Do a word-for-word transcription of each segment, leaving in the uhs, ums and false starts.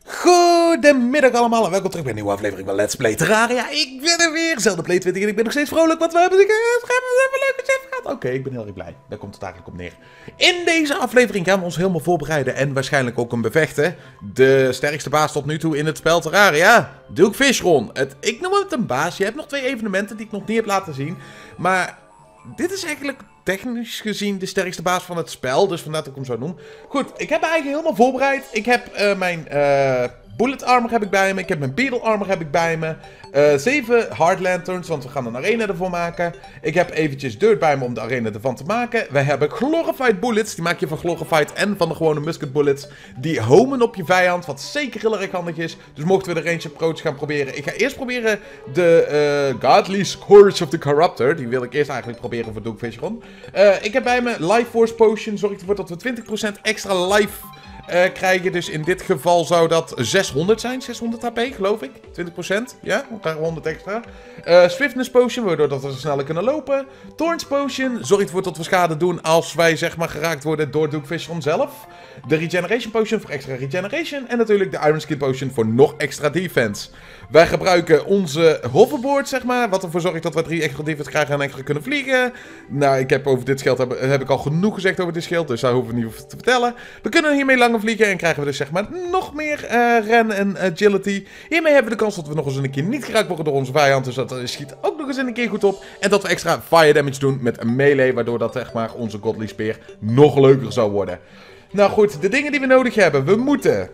Goedemiddag allemaal en welkom terug bij een nieuwe aflevering van Let's Play Terraria. Ik ben er weer, Zelda Play twintig en ik ben nog steeds vrolijk, want we hebben het even leuk gehad. Oké, okay, ik ben heel erg blij. Daar komt het eigenlijk op neer. In deze aflevering gaan we ons helemaal voorbereiden en waarschijnlijk ook een bevechten. De sterkste baas tot nu toe in het spel Terraria, Duke Fishron. Het, ik noem het een baas. Je hebt nog twee evenementen die ik nog niet heb laten zien, maar dit is eigenlijk technisch gezien de sterkste baas van het spel. Dus vandaar dat ik hem zo noem. Goed, ik heb me eigenlijk helemaal voorbereid. Ik heb uh, mijn uh, bullet armor heb ik bij me. Ik heb mijn beetle armor heb ik bij me. Uh, zeven hard lanterns, want we gaan een arena ervoor maken. Ik heb eventjes dirt bij me om de arena ervan te maken. We hebben glorified bullets. Die maak je van glorified en van de gewone musket bullets. Die homen op je vijand, wat zeker heel erg handig is. Dus mochten we de range approach gaan proberen. Ik ga eerst proberen de uh, Godly Scourge of the Corruptor. Die wil ik eerst eigenlijk proberen voor Duke Fishron. Uh, ik heb bij me Life Force Potion. Zorgt ervoor dat we twintig procent extra life Uh, krijgen. Dus in dit geval zou dat zeshonderd zijn. zeshonderd H P, geloof ik. twintig procent. Ja, dan krijgen we honderd extra. Uh, Swiftness Potion, waardoor dat we sneller kunnen lopen. Thorns Potion zorgt ervoor dat we schade doen als wij zeg maar geraakt worden door Duke Fishron zelf. De Regeneration Potion voor extra regeneration. En natuurlijk de Iron Skin Potion voor nog extra defense. Wij gebruiken onze hoverboard, zeg maar. Wat ervoor zorgt dat we drie extra defense krijgen en extra kunnen vliegen. Nou, ik heb over dit schild heb, heb ik al genoeg gezegd over dit schild. Dus daar hoeven we niet over te vertellen. We kunnen hiermee langer vliegen en krijgen we dus zeg maar nog meer uh, ren en agility. Hiermee hebben we de kans dat we nog eens een keer niet geraakt worden door onze vijand. Dus dat uh, schiet ook nog eens een keer goed op. En dat we extra fire damage doen met een melee. Waardoor dat zeg maar onze godly spear nog leuker zou worden. Nou goed, de dingen die we nodig hebben. We moeten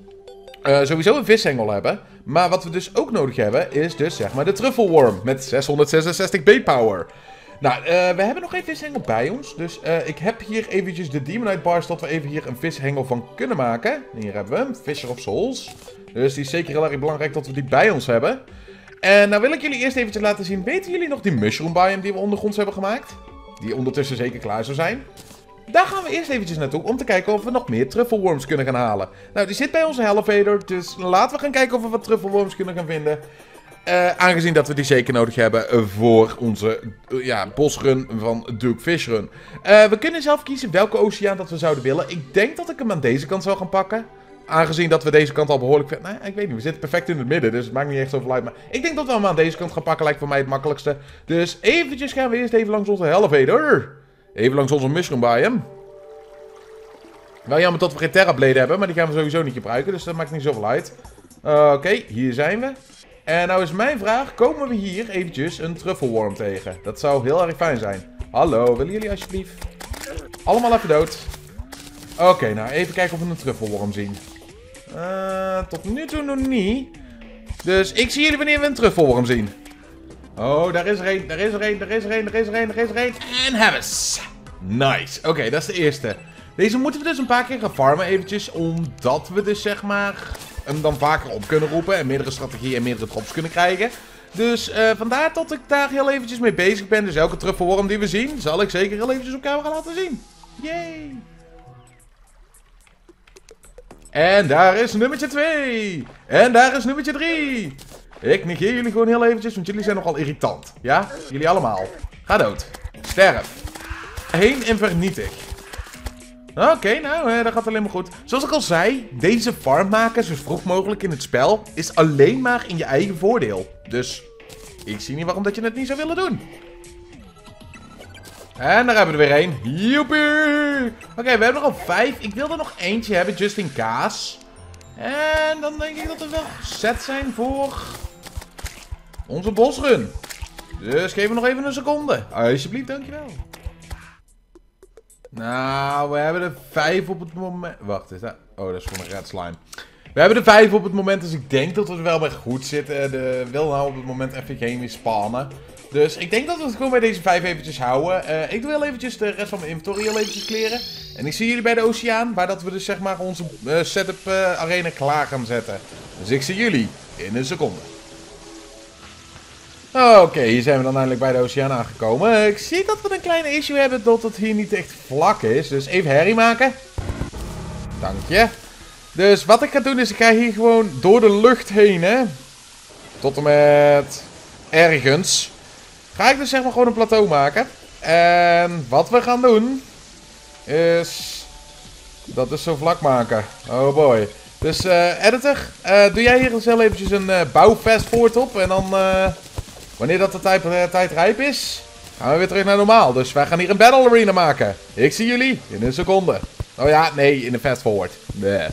uh, sowieso een vishengel hebben. Maar wat we dus ook nodig hebben is dus zeg maar de truffelworm met zeshonderdzesenzestig bait power. Nou, uh, we hebben nog geen vishengel bij ons. Dus uh, ik heb hier eventjes de Demonite bars dat we even hier een vishengel van kunnen maken. Hier hebben we hem, Fisher of Souls. Dus die is zeker heel erg belangrijk dat we die bij ons hebben. En nou wil ik jullie eerst eventjes laten zien. Weten jullie nog die mushroom biome die we ondergronds hebben gemaakt? Die ondertussen zeker klaar zou zijn. Daar gaan we eerst eventjes naartoe om te kijken of we nog meer truffelworms kunnen gaan halen. Nou, die zit bij onze elevator, dus laten we gaan kijken of we wat truffelworms kunnen gaan vinden. Uh, aangezien dat we die zeker nodig hebben voor onze uh, ja, bosrun van Duke Fishron. Uh, we kunnen zelf kiezen welke oceaan dat we zouden willen. Ik denk dat ik hem aan deze kant zou gaan pakken. Aangezien dat we deze kant al behoorlijk ver... Nou, ik weet niet, we zitten perfect in het midden, dus het maakt niet echt zoveel uit. Maar ik denk dat we hem aan deze kant gaan pakken, lijkt voor mij het makkelijkste. Dus eventjes gaan we eerst even langs onze elevator. Even langs onze mushroom biome. Wel jammer dat we geen terrablade hebben, maar die gaan we sowieso niet gebruiken, dus dat maakt niet zoveel uit. Uh, Oké, okay, hier zijn we. En nou is mijn vraag, komen we hier eventjes een truffelworm tegen? Dat zou heel erg fijn zijn. Hallo, willen jullie alsjeblieft? Allemaal even dood. Oké, okay, nou even kijken of we een truffelworm zien. Uh, tot nu toe nog niet. Dus ik zie jullie wanneer we een truffelworm zien. Oh, daar is er een, daar is er een, daar is er een, daar is er een, daar is er een. En hebben ze. Nice. Oké, okay, dat is de eerste. Deze moeten we dus een paar keer gaan farmen eventjes, omdat we dus zeg maar hem dan vaker op kunnen roepen en meerdere strategieën en meerdere drops kunnen krijgen. Dus uh, vandaar dat ik daar heel eventjes mee bezig ben. Dus elke truffelworm die we zien, zal ik zeker heel eventjes op camera laten zien. Yay! En daar is nummertje twee. En daar is nummertje drie. Ik negeer jullie gewoon heel eventjes, want jullie zijn nogal irritant. Ja? Jullie allemaal. Ga dood. Sterf. Heen en vernietig. Oké, okay, nou, uh, dat gaat alleen maar goed. Zoals ik al zei, deze farm maken zo vroeg mogelijk in het spel is alleen maar in je eigen voordeel. Dus ik zie niet waarom dat je het niet zou willen doen. En daar hebben we er weer één. Joepie! Oké, okay, we hebben er al vijf. Ik wil er nog eentje hebben, just in case. En dan denk ik dat we wel set zijn voor onze bosrun. Dus geef me nog even een seconde. Alsjeblieft, dankjewel. Nou, we hebben er vijf op het moment. Wacht, is dat? Oh, dat is gewoon een red slime. We hebben er vijf op het moment, dus ik denk dat we er wel bij goed zitten. De wil nou op het moment even geen weer spannen. Dus ik denk dat we het gewoon bij deze vijf eventjes houden. Uh, ik doe heel eventjes de rest van mijn inventory heel eventjes kleren. En ik zie jullie bij de oceaan, waar dat we dus zeg maar onze uh, setup uh, arena klaar gaan zetten. Dus ik zie jullie in een seconde. Oké, okay, hier zijn we dan eindelijk bij de oceaan aangekomen. Ik zie dat we een kleine issue hebben dat het hier niet echt vlak is. Dus even herrie maken. Dank je. Dus wat ik ga doen is, ik ga hier gewoon door de lucht heen, hè. Tot en met ergens. Ga ik dus zeg maar gewoon een plateau maken. En wat we gaan doen is dat is zo vlak maken. Oh boy. Dus uh, editor, uh, doe jij hier eens heel eventjes een uh, bouw fast forward op. En dan, uh, wanneer dat de tijd, uh, tijd rijp is, gaan we weer terug naar normaal. Dus wij gaan hier een battle arena maken. Ik zie jullie in een seconde. Oh ja, nee, in een fast forward. Nee.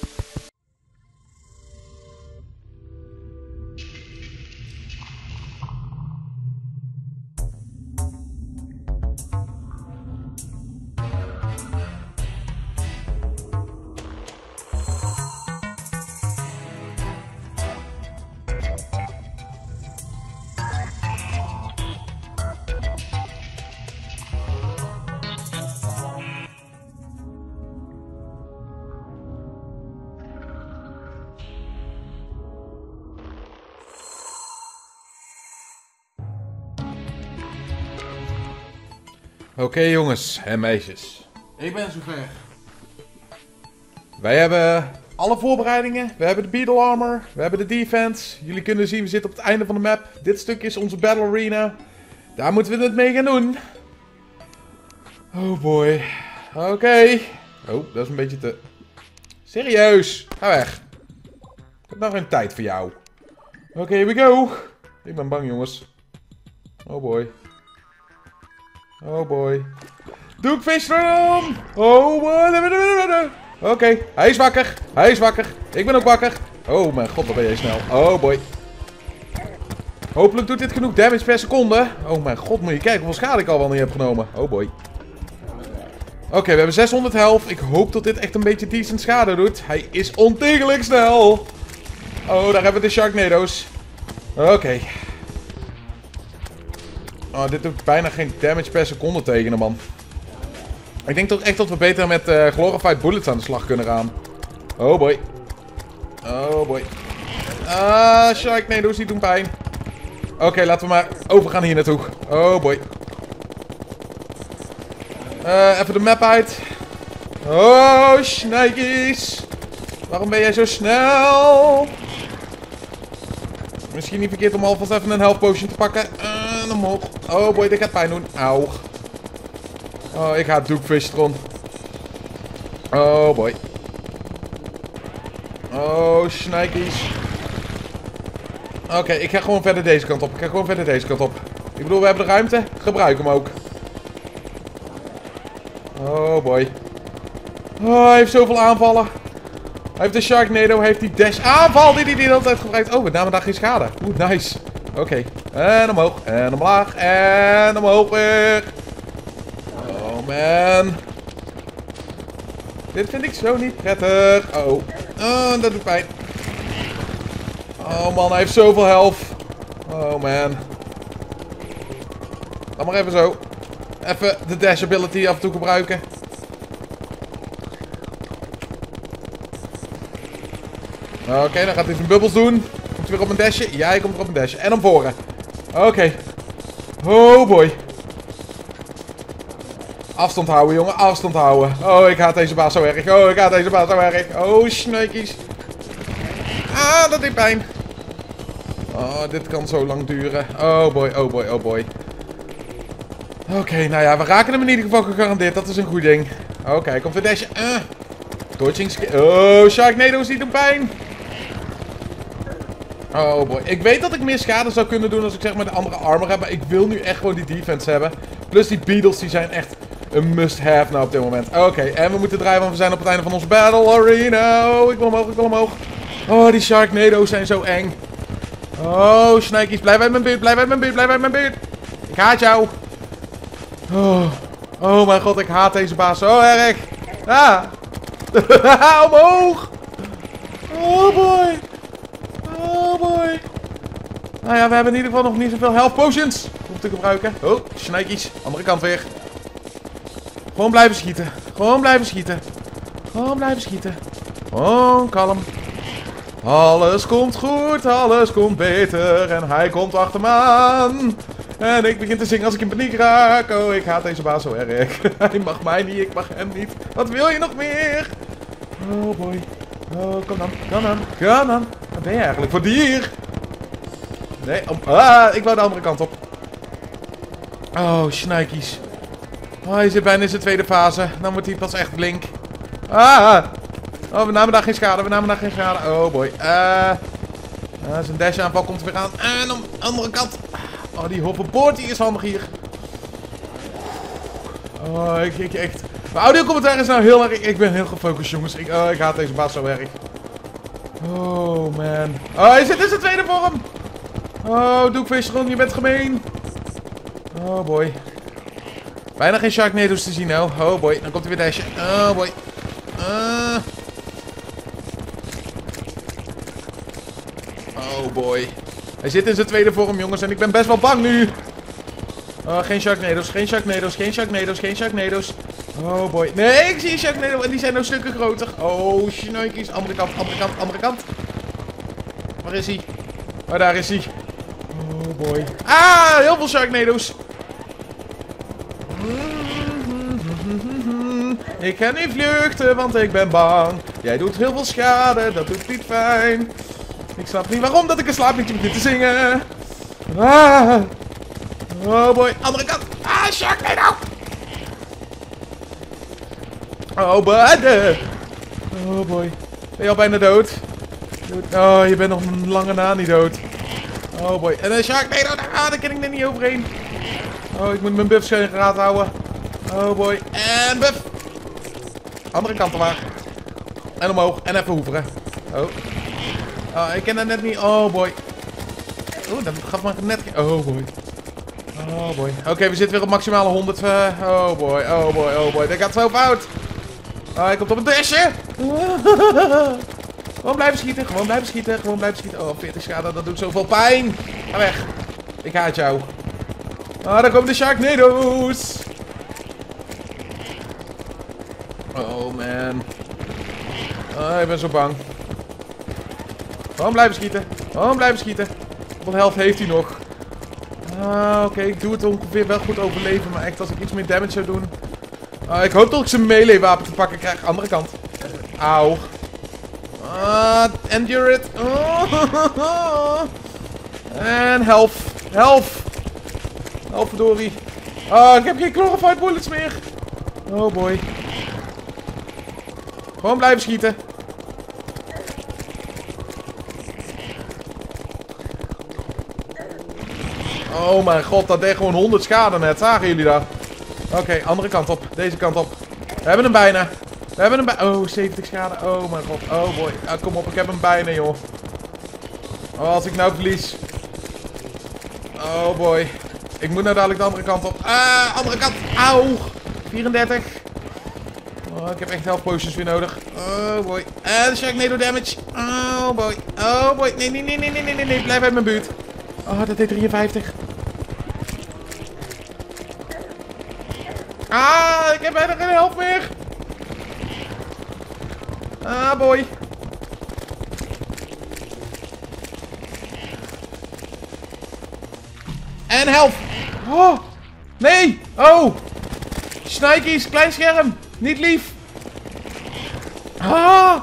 Oké okay, jongens en meisjes. Ik ben zover. Wij hebben alle voorbereidingen. We hebben de Beetle Armor. We hebben de defense. Jullie kunnen zien, we zitten op het einde van de map. Dit stuk is onze Battle Arena. Daar moeten we het mee gaan doen. Oh boy. Oké. Okay. Oh, dat is een beetje te... Serieus. Ga weg. Ik heb nog geen tijd voor jou. Oké, okay, here we go. Ik ben bang jongens. Oh boy. Oh boy. Doekfish run! Oh boy. Oké, okay. Hij is wakker. Hij is wakker. Ik ben ook wakker. Oh mijn god, wat ben jij snel. Oh boy. Hopelijk doet dit genoeg damage per seconde. Oh mijn god, moet je kijken hoeveel schade ik al wel niet heb genomen. Oh boy. Oké, okay, we hebben zeshonderd health. Ik hoop dat dit echt een beetje decent schade doet. Hij is ontegelijk snel. Oh, daar hebben we de Sharknado's. Oké. Okay. Oh, dit doet bijna geen damage per seconde tegen hem, man. Ik denk toch echt dat we beter met uh, Glorified Bullets aan de slag kunnen gaan. Oh boy. Oh boy. Ah, Sharknado's die doen pijn. Oké, okay, laten we maar overgaan hier naartoe. Oh boy. Uh, even de map uit. Oh, Snikeys. Waarom ben jij zo snel? Misschien niet verkeerd om alvast even een health potion te pakken. En uh, omhoog. Oh boy, dit gaat pijn doen. Auw. Oh, ik haat Doekfishtron. Oh boy. Oh, Snikeys. Oké, okay, ik ga gewoon verder deze kant op. Ik ga gewoon verder deze kant op. Ik bedoel, we hebben de ruimte. Gebruik hem ook. Oh boy. Oh, hij heeft zoveel aanvallen. Hij heeft de Sharknado, heeft die dash aanval die hij die altijd gebruikt. Oh, we namen daar geen schade. Oeh, nice. Oké. Okay. En omhoog. En omlaag. En omhoog weer. Oh man. Dit vind ik zo niet prettig. Oh. Oh, dat doet pijn. Oh man, hij heeft zoveel health. Oh man. Laat maar even zo. Even de dash ability af en toe gebruiken. Oké, okay, dan gaat hij zijn bubbels doen. Komt hij weer op een dashje? Ja, hij komt er op een dashje. En om voren. Oké. Okay. Oh boy. Afstand houden, jongen. Afstand houden. Oh, ik haat deze baas zo erg. Oh, ik haat deze baas zo erg. Oh, snuikies. Ah, dat deed pijn. Oh, dit kan zo lang duren. Oh boy, oh boy, oh boy. Oké, okay, nou ja, we raken hem in ieder geval gegarandeerd. Dat is een goed ding. Oké, okay, komt weer dashje. Uh. Dodging skill. Oh, Sharknado's die doen pijn. Oh boy. Ik weet dat ik meer schade zou kunnen doen als ik zeg maar de andere armor heb. Maar ik wil nu echt gewoon die defense hebben. Plus die Beetles die zijn echt een must-have nou op dit moment. Oké, okay, en we moeten draaien want we zijn op het einde van onze battle arena. Oh, ik wil omhoog, ik wil omhoog. Oh, die Sharknado's zijn zo eng. Oh, Snikeys, blijf uit mijn buurt, blijf uit mijn buurt, blijf uit mijn buurt. Ik haat jou. Oh, oh mijn god, ik haat deze baas zo erg. Ah. Omhoog. Oh boy. Oh boy. Nou ja, we hebben in ieder geval nog niet zoveel health potions om te gebruiken. Oh, Snikeys, andere kant weer. Gewoon blijven schieten. Gewoon blijven schieten. Gewoon blijven schieten. Gewoon kalm. Alles komt goed, alles komt beter. En hij komt achter me aan. En ik begin te zingen als ik in paniek raak. Oh, ik haat deze baas zo erg. Hij mag mij niet, ik mag hem niet. Wat wil je nog meer? Oh boy. Oh, kom dan, kom dan, kom dan. Wat ben je eigenlijk voor dier? Nee, oh, ah, ik wou de andere kant op. Oh, Snikeys. Oh, hij zit bijna in zijn tweede fase. Dan wordt hij pas echt blink. Ah! Oh, we namen daar geen schade. We namen daar geen schade. Oh boy. Eh... Uh, zijn dash aanval komt er weer aan. En aan de andere kant. Oh, die hoverboard die is handig hier. Oh, ik, ik echt... Mijn audiocommentaar is nou heel erg... Ik ben heel gefocust, jongens. Ik, oh, ik haat deze baas zo erg. Oh, man. Oh, hij zit in zijn tweede vorm. Oh, Doekvisseron, je bent gemeen. Oh, boy. Bijna geen Sharknado's te zien nou. Oh, boy. Dan komt hij weer dashen. Oh, boy. Uh... Oh, boy. Hij zit in zijn tweede vorm, jongens. En ik ben best wel bang nu. Oh, geen Sharknado's, geen Sharknado's, geen Sharknado's, geen Sharknado's. Oh boy. Nee, ik zie een Sharknado en die zijn nou stukken groter. Oh, shnikes. Andere kant, andere kant, andere kant. Waar is hij? Oh, daar is hij. Oh boy. Ah, heel veel Sharknado's. Ik ga niet vluchten, want ik ben bang. Jij doet heel veel schade, dat doet niet fijn. Ik snap niet waarom dat ik een slaapliedje begin te zingen. Ah. Oh boy, andere kant. Ah, Sharknado. Oh, buddy. Oh boy. Ben je al bijna dood? Oh, je bent nog een lange na niet dood. Oh boy. En een Sharknado. Ah, daar kan ik net niet overheen. Oh, ik moet mijn buffs in de gaten houden. Oh boy. En buff. Andere kant maar. En omhoog. En even hoeveren. Oh. Oh, ik ken dat net niet. Oh boy. Oeh, dat gaf me net... Oh boy. Oh boy. Oké, okay, we zitten weer op maximale honderd. Uh, oh boy, oh boy, oh boy. Dat gaat zo fout. Oh, hij komt op een dashje. Gewoon blijven schieten, gewoon blijven schieten, gewoon blijven schieten. Oh, veertig schade, dat doet zoveel pijn. Ga weg. Ik haat jou. Oh, daar komen de Sharknado's. Oh man. Oh, ik ben zo bang. Gewoon blijven schieten. Gewoon blijven schieten. Hoeveel helft heeft hij nog? Ah, oké. Okay. Ik doe het ongeveer wel goed overleven. Maar echt, als ik iets meer damage zou doen... Uh, ik hoop dat ik zijn melee wapen te pakken krijg. Andere kant. Auw. Ah, endure it. Oh. En health. Health. Health, verdorie. Ah, ik heb geen glorified bullets meer. Oh boy. Gewoon blijven schieten. Oh mijn god, dat deed gewoon honderd schade net. Zagen jullie dat? Oké, okay, andere kant op. Deze kant op. We hebben hem bijna. We hebben hem bijna. Oh, zeventig schade. Oh mijn god. Oh boy. Ah, kom op, ik heb hem bijna, joh. Oh, als ik nou verlies. Oh boy. Ik moet nou dadelijk de andere kant op. Ah, andere kant. Auw. vierendertig. Oh, ik heb echt health potions weer nodig. Oh boy. En Sharknado damage. Oh boy. Oh boy. Nee, nee, nee, nee, nee, nee, nee. Blijf uit mijn buurt. Oh, dat deed drieënvijftig. Ah, ik heb bijna geen helft meer. Ah, boy. En helft. Oh, nee. Oh. Snikies, klein scherm. Niet lief. Ah.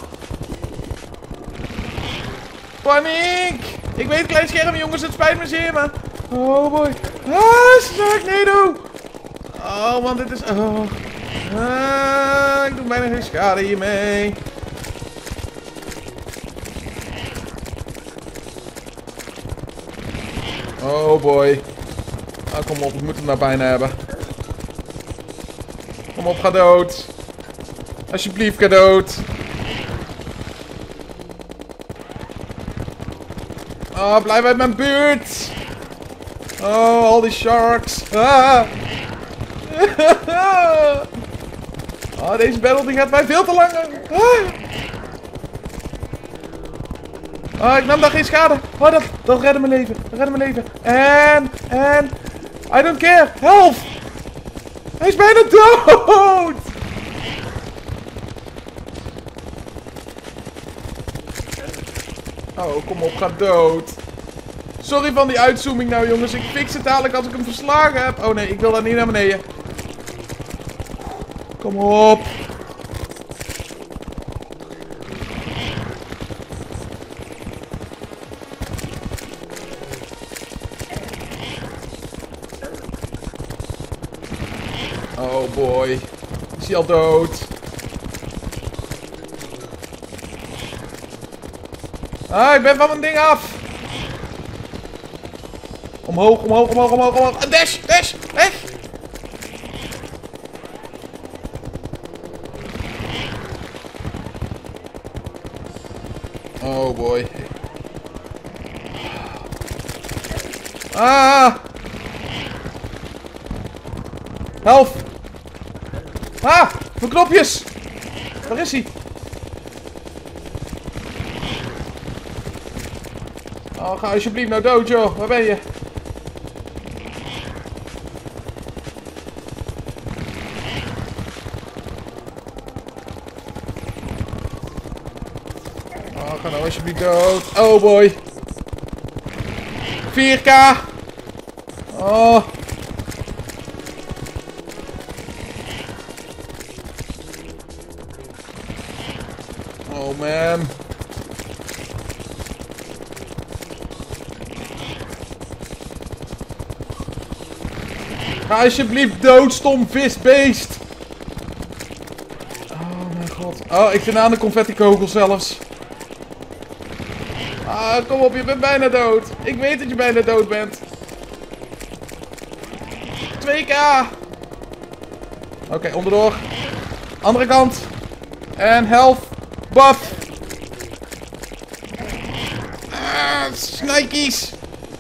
Paniek. Ik weet, klein scherm, jongens. Het spijt me zeer, maar... Oh, boy. Ah, Sharknado. Oh, man, dit is... Oh. Ah, ik doe bijna geen schade hiermee. Oh, boy. Ah, kom op, ik moet hem nou bijna hebben. Kom op, ga dood. Alsjeblieft, ga dood. Oh, blijf uit mijn buurt. Oh, al die sharks. Ah. Oh, deze battle die gaat mij veel te lang. Ah. Oh, ik nam daar geen schade. Oh, dat, dat redde mijn leven. Dat redde mijn leven. En, en... I don't care. Help! Hij is bijna dood! Oh, kom op, ga dood. Sorry van die uitzooming nou, jongens. Ik fix het dadelijk als ik hem verslagen heb. Oh nee, ik wil daar niet naar beneden. Kom op. Oh boy. Is hij al dood? Ah, ik ben van mijn ding af. Omhoog, omhoog, omhoog, omhoog, omhoog. Dash, dash, weg. Oh boy. Ah. Help. Ah, mijn knopjes. Waar is hij? Oh, ga alsjeblieft nou dood, joh. Waar ben je? Oh, ga nou alsjeblieft dood. Oh boy. vier K. Oh. Oh man. Ga alsjeblieft dood, stom visbeest. Oh mijn god. Oh, ik zit aan de confetti-kogel zelfs. Ah, kom op, je bent bijna dood. Ik weet dat je bijna dood bent. twee K. Oké, okay, onderdoor. Andere kant. En health. Buff. Ah, snikies.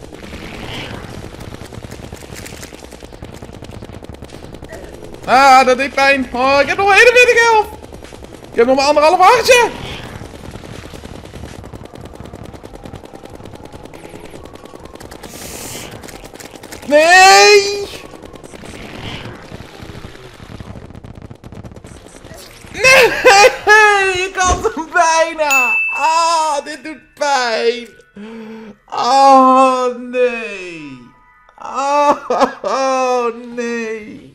Ah, dat deed pijn. Oh, ik heb nog maar eenenveertig health. Ik heb nog maar anderhalf hartje. Nee! Nee! Ik had hem bijna! Ah, dit doet pijn! Oh, nee! Oh, nee!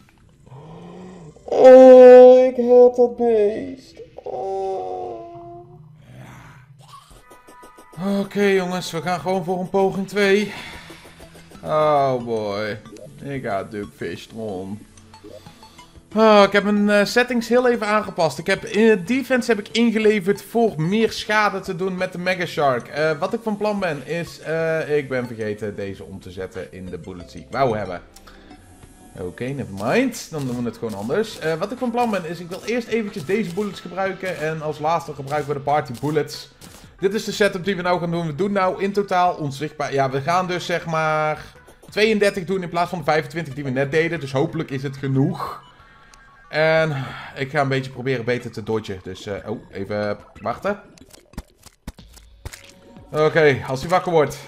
Oh, ik haat dat beest! Oh. Oké, okay, jongens, we gaan gewoon voor een poging twee. Oh boy. Ik ga Duckfishtron. Oh, ik heb mijn uh, settings heel even aangepast. Ik heb in het defense heb ik ingeleverd voor meer schade te doen met de Mega Shark. Uh, wat ik van plan ben is, uh, ik ben vergeten deze om te zetten in de bullets die ik wou hebben. Oké, okay, nevermind. Dan doen we het gewoon anders. Uh, wat ik van plan ben is, ik wil eerst eventjes deze bullets gebruiken. En als laatste gebruiken we de party bullets. Dit is de setup die we nou gaan doen. We doen nou in totaal onzichtbaar. Ja, we gaan dus zeg maar tweeëndertig doen in plaats van de vijfentwintig die we net deden. Dus hopelijk is het genoeg. En ik ga een beetje proberen beter te dodgen. Dus, uh, oh, even wachten. Oké, okay, als hij wakker wordt.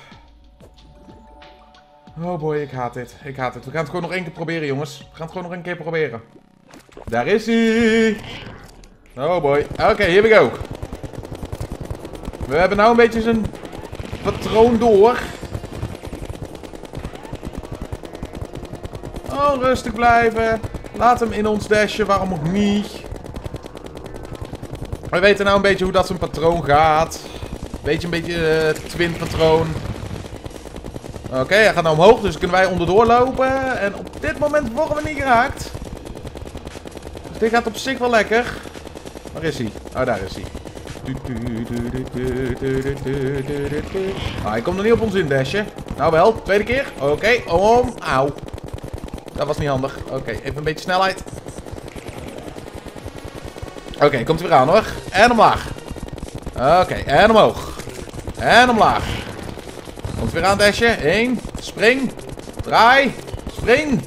Oh boy, ik haat dit. Ik haat het. We gaan het gewoon nog één keer proberen, jongens. We gaan het gewoon nog één keer proberen. Daar is hij. Oh boy. Oké, okay, here we go. We hebben nou een beetje zijn patroon door. Oh, rustig blijven. Laat hem in ons dashen, waarom ook niet. We weten nou een beetje hoe dat zijn patroon gaat. Beetje een beetje uh, twin patroon. Oké, okay, hij gaat nou omhoog, dus kunnen wij onderdoor lopen. En op dit moment worden we niet geraakt. Dus dit gaat op zich wel lekker. Waar is hij? Oh, daar is hij. Ah, hij komt er niet op ons in dashen. Nou wel, tweede keer. Oké, okay, om. Auw. Dat was niet handig. Oké, okay, even een beetje snelheid. Oké, okay, komt hij weer aan hoor. En omlaag. Oké, okay, en omhoog. En omlaag. Komt weer aan dashen. Eén. Spring. Draai. Spring.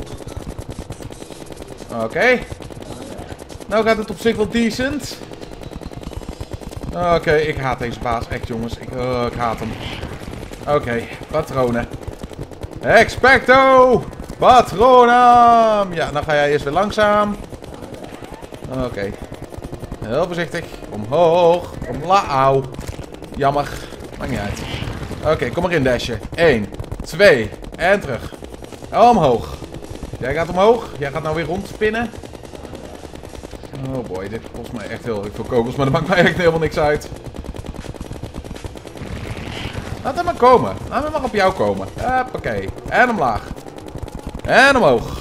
Oké. Okay. Nou gaat het op zich wel decent. Oké, okay, ik haat deze baas. Echt jongens. Ik, uh, ik haat hem. Oké, okay, patronen. Expecto Patronum. Ja, dan ga jij eerst weer langzaam. Oké. Okay. Heel voorzichtig. Omhoog. Omlaag. Auw. Jammer. Maakt niet uit. Oké, okay, kom maar in dashen. één, twee. En terug. Omhoog. Jij gaat omhoog. Jij gaat nou weer rondspinnen. Oh boy, dit kost mij echt heel veel kogels, maar dat maakt mij echt helemaal niks uit. Laat hem maar komen. Laat hem maar op jou komen. Hoppakee. En omlaag. En omhoog.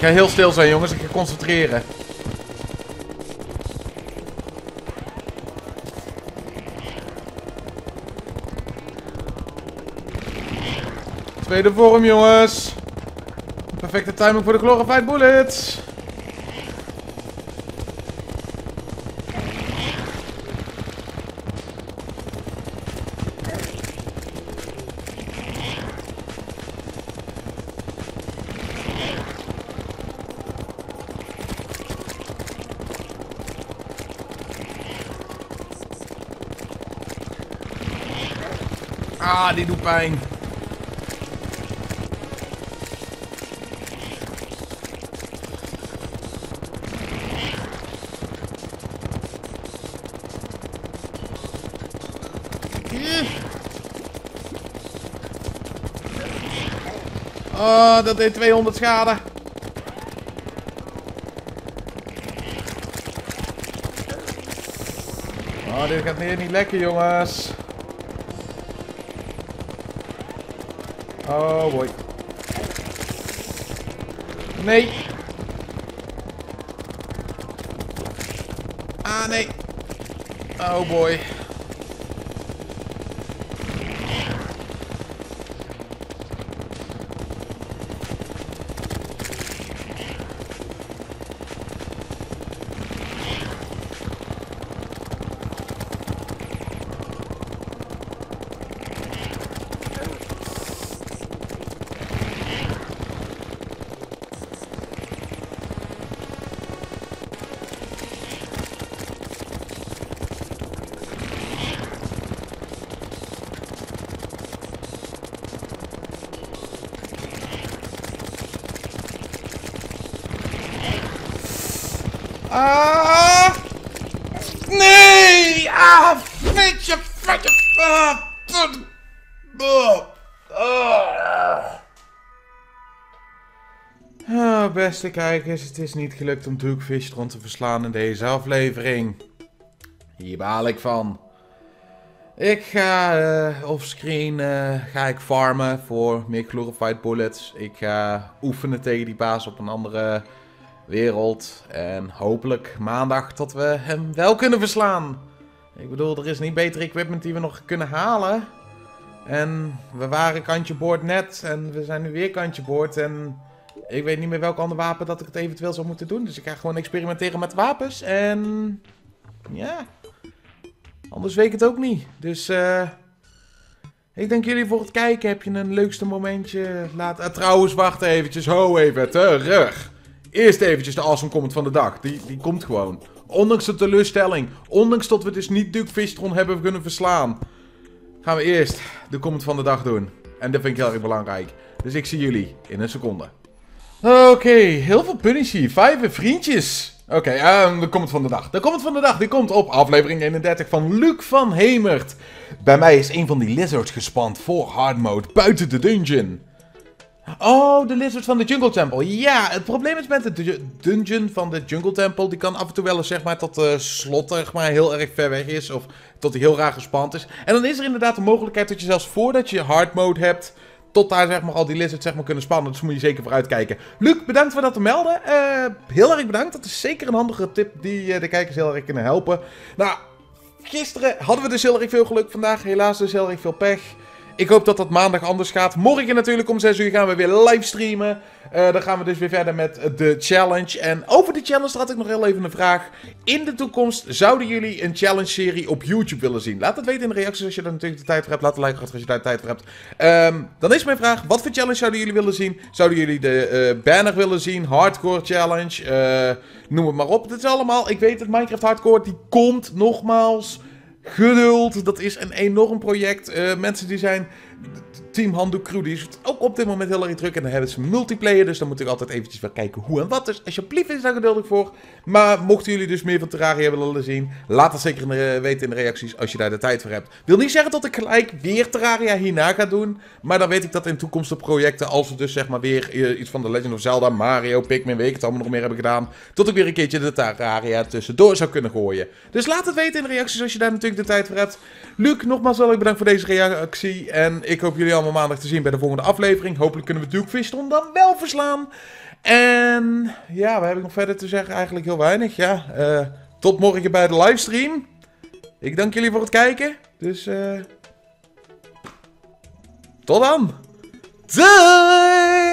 ga heel stil zijn, jongens. Ik ga concentreren. Tweede vorm, jongens. Perfecte timing voor de Glorified Bullets. Ah, die doet pijn. Oh, dat deed tweehonderd schade. Oh, dit gaat hier niet lekker, jongens. Oh boy. Nee. Ah, nee. Oh boy. Ah! Nee! Ah! Vetje, vetje, ah! Oh. Oh, beste kijkers, het is niet gelukt om Duke Fishron te verslaan in deze aflevering. Hier baal ik van. Ik ga uh, offscreen uh, ga ik farmen voor meer Glorified Bullets. Ik ga oefenen tegen die baas op een andere wereld. En hopelijk maandag dat we hem wel kunnen verslaan. Ik bedoel, er is niet beter equipment die we nog kunnen halen. En we waren kantje boord net. En we zijn nu weer kantje boord. En ik weet niet meer welk ander wapen dat ik het eventueel zou moeten doen. Dus ik ga gewoon experimenteren met wapens. En ja, anders weet ik het ook niet. Dus uh, ik dank jullie voor het kijken. Heb je een leukste momentje? Laat, uh, trouwens, wacht eventjes. Ho, even terug. Eerst eventjes de awesome comment van de dag. Die, die komt gewoon. Ondanks de teleurstelling. Ondanks dat we dus niet Duke Fishron hebben kunnen verslaan. Gaan we eerst de comment van de dag doen. En dat vind ik heel erg belangrijk. Dus ik zie jullie in een seconde. Oké, okay, heel veel punish hier. Vijf vriendjes. Oké, okay, uh, de comment van de dag. De comment van de dag die komt op aflevering eenendertig van Luc van Hemert. Bij mij is een van die lizards gespand voor hard mode buiten de dungeon. Oh, de lizard van de Jungle Temple. Ja, het probleem is met de dungeon van de Jungle Temple. Die kan af en toe wel eens, zeg maar, tot de slot zeg maar, heel erg ver weg is. Of tot hij heel raar gespand is. En dan is er inderdaad de mogelijkheid dat je zelfs voordat je hard mode hebt, tot daar zeg maar al die lizards zeg maar, kunnen spannen. Dus moet je zeker vooruit kijken. Luc, bedankt voor dat te melden. Uh, heel erg bedankt. Dat is zeker een handige tip die uh, de kijkers heel erg kunnen helpen. Nou, gisteren hadden we dus heel erg veel geluk. Vandaag helaas dus heel erg veel pech. Ik hoop dat dat maandag anders gaat. Morgen natuurlijk om zes uur gaan we weer livestreamen. Uh, dan gaan we dus weer verder met de challenge. En over de challenge had ik nog heel even een vraag. In de toekomst zouden jullie een challenge serie op YouTube willen zien? Laat het weten in de reacties als je daar natuurlijk de tijd voor hebt. Laat een like achter als je daar de tijd voor hebt. Um, dan is mijn vraag, wat voor challenge zouden jullie willen zien? Zouden jullie de uh, banner willen zien? Hardcore challenge? Uh, noem het maar op. Het is allemaal, ik weet het, Minecraft Hardcore die komt nogmaals. Geduld, dat is een enorm project. Uh, mensen die zijn... Team Handdoek Crew, die is ook op dit moment heel erg druk. En dan hebben ze multiplayer, dus dan moet ik altijd eventjes wel kijken hoe en wat. Dus alsjeblieft is daar geduldig voor. Maar mochten jullie dus meer van Terraria willen zien, laat dat zeker in de, weten in de reacties als je daar de tijd voor hebt. Wil niet zeggen dat ik gelijk weer Terraria hierna ga doen. Maar dan weet ik dat in toekomstige projecten, als we dus zeg maar weer uh, iets van The Legend of Zelda, Mario, Pikmin, weet ik het allemaal nog meer hebben gedaan. Dat ik weer een keertje de Terraria tussendoor zou kunnen gooien. Dus laat het weten in de reacties als je daar natuurlijk de tijd voor hebt. Luc, nogmaals wel ik bedankt voor deze reactie. En ik hoop jullie allemaal maandag te zien bij de volgende aflevering. Hopelijk kunnen we Duke Fishron dan wel verslaan. En ja, wat heb ik nog verder te zeggen? Eigenlijk heel weinig. Ja, uh, tot morgen bij de livestream. Ik dank jullie voor het kijken. Dus uh, tot dan. Doei!